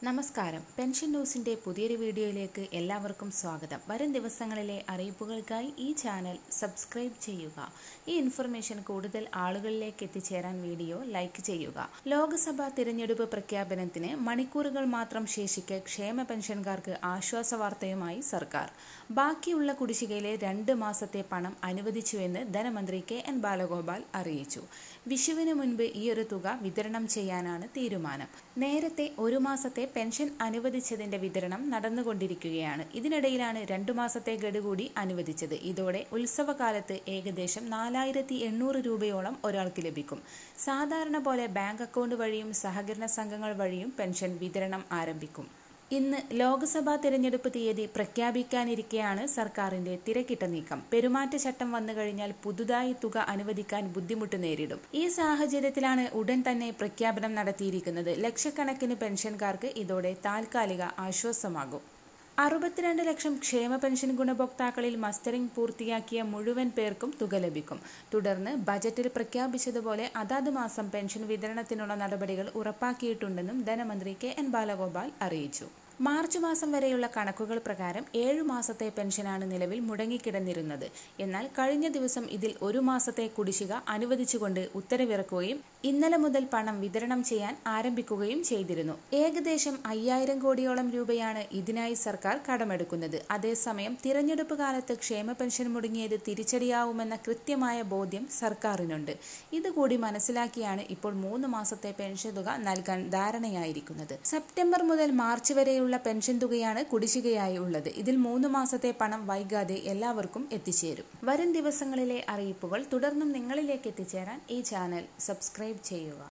നമസ്കാരം. പെൻഷൻ ന്യൂസിൻ്റെ പുതിയൊരു വീഡിയോയിലേക്ക് എല്ലാവർക്കും സ്വാഗതം. വരും ദിവസങ്ങളിലെ അറിയിപ്പുകൾക്കായി ഈ ചാനൽ സബ്സ്ക്രൈബ് ചെയ്യുക. ഈ ഇൻഫർമേഷൻ കൂടുതൽ ആളുകളിലേക്ക് എത്തിച്ചേരാൻ വീഡിയോ ലൈക്ക് ചെയ്യുക. ലോക്സഭാ തിരഞ്ഞെടുപ്പ് പ്രഖ്യാപനത്തിന് മണിക്കൂറുകൾ മാത്രം ശേഷിക്കെ ക്ഷേമ പെൻഷൻകാർക്ക് ആശ്വാസ വാർത്തയുമായി സർക്കാർ. ബാക്കിയുള്ള കുടിശ്ശികയിലെ 2 മാസത്തെ പണം അനുവദിച്ചുവെന്ന് ധനമന്ത്രി KN ബാലഗോപാൽ അറിയിച്ചു. വിഷുവിന് മുൻപ് ഈയൊരു തുക വിതരണം ചെയ്യാനാണ് തീരുമാനം. നേരത്തെ 1 മാസത്തെ പെൻഷൻ അനുവദിച്ചതിന്റെ വിതരണം നടന്നുകൊണ്ടിരിക്കുകയാണ്. ഇതിനിടയിലാണ് 2 മാസത്തെ ഗഡു കൂടി അനുവദിച്ചത്. ഇതോടെ ഉത്സവകാലത്ത് ഏകദേശം 4800 രൂപയോളം ഒരാൾക്ക് ലഭിക്കും. സാധാരണ പോലെ ബാങ്ക് അക്കൗണ്ട് വഴിയും സഹകരണ സംഘങ്ങൾ വഴിയും പെൻഷൻ വിതരണം ആരംഭിക്കും. ഇന്ന് ലോക്സഭാ തിരഞ്ഞെടുപ്പ് തീയതി പ്രഖ്യാപിക്കാനിരിക്കെയാണ് സർക്കാരിന്റെ തിരക്കിട്ട നീക്കം. പെരുമാറ്റച്ചട്ടം വന്നുകഴിഞ്ഞാൽ പുതുതായി തുക അനുവദിക്കാൻ ബുദ്ധിമുട്ട് നേരിടും. ഈ സാഹചര്യത്തിലാണ് ഉടൻ തന്നെ പ്രഖ്യാപനം നടത്തിയിരിക്കുന്നത്. ലക്ഷക്കണക്കിന് പെൻഷൻകാർക്ക് ഇതോടെ താൽക്കാലിക ആശ്വാസമാകും. 62 ലക്ഷം ക്ഷേമ പെൻഷൻ ഗുണഭോക്താക്കളിൽ മസ്റ്ററിംഗ് പൂർത്തിയാക്കിയ മുഴുവൻ പേർക്കും തുക ലഭിക്കും. തുടർന്ന് ബജറ്റിൽ പ്രഖ്യാപിച്ചതുപോലെ അതാത് മാസം പെൻഷൻ വിതരണത്തിനുള്ള നടപടികൾ ഉറപ്പാക്കിയിട്ടുണ്ടെന്നും ധനമന്ത്രി KN ബാലഗോപാൽ അറിയിച്ചു. മാർച്ച് മാസം വരെയുള്ള കണക്കുകൾ പ്രകാരം 7 മാസത്തെ പെൻഷനാണ് നിലവിൽ മുടങ്ങിക്കിടന്നിരുന്നത്. എന്നാൽ കഴിഞ്ഞ ദിവസം ഇതിൽ 1 മാസത്തെ കുടിശ്ശിക അനുവദിച്ചുകൊണ്ട് ഉത്തരവിറക്കുകയും ഇന്നലെ മുതൽ പണം വിതരണം ചെയ്യാൻ ആരംഭിക്കുകയും ചെയ്തിരുന്നു. ഏകദേശം 5000 കോടിയോളം രൂപയാണ് ഇതിനായി സർക്കാർ കടമെടുക്കുന്നത്. അതേസമയം തിരഞ്ഞെടുപ്പ് കാലത്ത് ക്ഷേമ പെൻഷൻ മുടങ്ങിയത് തിരിച്ചടിയാവുമെന്ന കൃത്യമായ ബോധ്യം സർക്കാരിനുണ്ട്. ഇതുകൂടി മനസ്സിലാക്കിയാണ് ഇപ്പോൾ 3 മാസത്തെ പെൻഷൻ തുക നൽകാൻ ധാരണയായിരിക്കുന്നത്. സെപ്റ്റംബർ മുതൽ മാർച്ച് വരെയുള്ള പെൻഷൻ തുകയാണ് കുടിശ്ശികയായി ഉള്ളത്. ഇതിൽ 3 മാസത്തെ പണം വൈകാതെ എല്ലാവർക്കും എത്തിച്ചേരും. വരും ദിവസങ്ങളിലെ അറിയിപ്പുകൾ തുടർന്നും നിങ്ങളിലേക്ക് എത്തിച്ചേരാൻ ഈ ചാനൽ സബ്സ്ക്രൈബ് ചെയ്യുക.